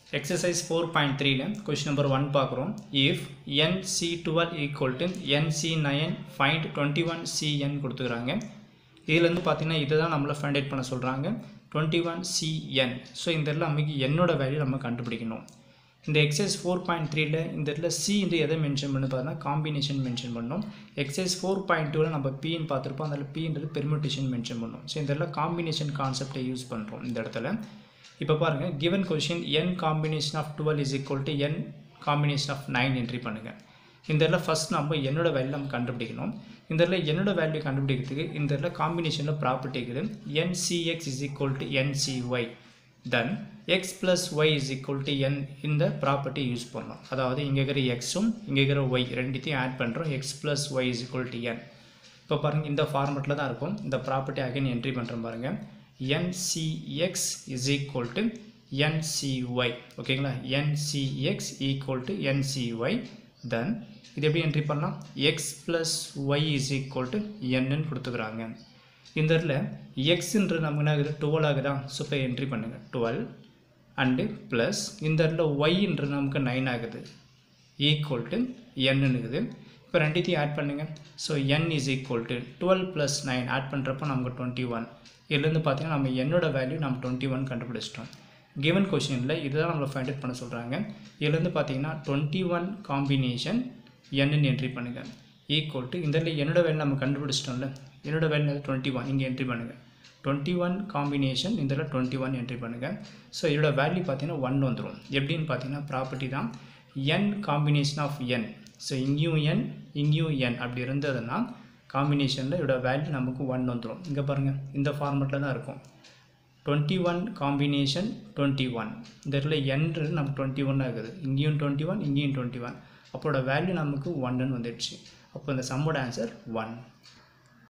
Exercise 4.3 question number 1 பார்க்குறோம். If nc12 equal to nc9 find 21cn கொடுத்துக்கிறாங்க. இதிலிருந்து பார்த்தீங்கன்னா இதுதான் நம்மளை find out பண்ண சொல்கிறாங்க 21cn. ஸோ இந்த இடத்துல நமக்கு என்னோட வேல்யூ நம்ம கண்டுபிடிக்கணும். இந்த எக்ஸசைஸ் 4.3ல இந்த இடத்துல c என்று எதை மென்ஷன் பண்ணி பார்த்தீங்கன்னா காம்பினேஷன் மென்ஷன் பண்ணோம். எக்ஸசைஸ் 4.2ல நம்ம pன்னு பார்த்துருப்போம். அதில் pன்றது பெர்முட்டேஷன் மென்ஷன் பண்ணோம். ஸோ இந்த இடத்துல காம்பினேஷன் கான்செப்டை யூஸ் பண்ணுறோம் இந்த இடத்துல. இப்போ பாருங்கள் given question n combination of 12 is equal to n combination of 9 entry பண்ணுங்கள். இந்த இடத்துல ஃபஸ்ட் நம்ம என்னோட வேல்யூ நம்ம கண்டுபிடிக்கணும். இந்த இடத்துல என்னோட வேல்யூ கண்டுபிடிக்கிறதுக்கு இந்த இடத்துல காம்பினேஷனில் ப்ராப்பர்ட்டி இருக்குது. ncx is equal to ncy then x plus y is equal to n இந்த ப்ராப்பர்ட்டி யூஸ் பண்ணோம். அதாவது இங்கே இருக்கிற எக்ஸும் இங்கே இருக்கிற ஒய் ரெண்டுத்தையும் ஆட் பண்ணுறோம். x plus y is equal to n. இப்போ பாருங்கள் இந்த ஃபார்மெட்டில் தான் இருக்கும். இந்த ப்ராப்பர்ட்டி அகைன் என்ட்ரி பண்ணுறோம் பாருங்கள். ncx is equal to ncy ஓகேங்களா. ncx equal to ncy then இது எப்படி என்ட்ரி பண்ணலாம் x plus y is equal to n கொடுத்துக்கிறாங்க. இந்த இடத்துல xன்றது நமக்கு என்ன ஆகுது 12 ஆகுதா. ஸோ இப்போ என்ட்ரி பண்ணுங்கள் 12 அண்டு ப்ளஸ் இந்த இடத்துல yன்றது நமக்கு 9 ஆகுது ஈக்குவல் டு n இருக்குது. இப்போ ரெண்டுத்தையும் ஆட் பண்ணுங்கள். So n is equal to 12 plus 9 add பண்ணுறப்போ நமக்கு 21. இதுலேருந்து பார்த்தீங்கன்னா நம்ம என்னோட வேல்யூ நம்ம 21 கண்டுபிடிச்சிட்டோம். கிவன் கொஷினில் இதுதான் நம்மளை ஃபைண்ட் அவுட் பண்ண சொல்கிறாங்க. இதுலேருந்து பார்த்தீங்கன்னா 21 காம்பினேஷன் என்னன்னு என்ட்ரி பண்ணுங்கள் ஈக்குவல் டு இந்த இடத்துல என்னோட வேல்யூ நம்ம கண்டுபிடிச்சிட்டோம்ல. என்னோட வேல்யூ 21 இங்கே என்ட்ரி பண்ணுங்கள். 21 காம்பினேஷன் இந்த இடத்துல 21 என்ட்ரி பண்ணுங்கள். ஸோ இதோட வேல்யூ பார்த்தீங்கன்னா 1 வந்துடும். எப்படின்னு பார்த்தீங்கன்னா ப்ராப்பர்ட்டி தான் n combination of n. So இங்கேயும் n இங்கேயும் n அப்படி இருந்ததுன்னா காம்பினேஷனில் இதோட வேல்யூ நமக்கு 1 வந்துடும். இங்கே பாருங்கள் இந்த ஃபார்மெட்டில் தான் இருக்கும். 21 காம்பினேஷன் 21 இந்த இடத்துல n நமக்கு 21 ஆகுது. இங்கேயும் 21 இங்கேயும் 21. அப்போட வேல்யூ நமக்கு 1 வந்துடுச்சு. அப்போ இந்த சம்மோட ஆன்சர் 1.